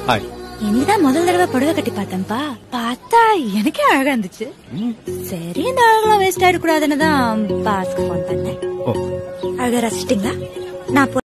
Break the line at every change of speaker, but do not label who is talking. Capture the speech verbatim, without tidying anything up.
Hi.
இன்னைக்குதான் முதல் தடவை புடவை கட்டி பார்த்தேன்ப்பா. பார்த்தா எனக்கே அழகா இருந்துச்சு. சரி இந்த அழகெல்லாம் வேஸ்ட் ஆயிடக்கூடாதுன்னு தான் பாஸ்க்கு போன் பண்ணேன். அழகா ரசிச்சிட்டீங்களா? நான்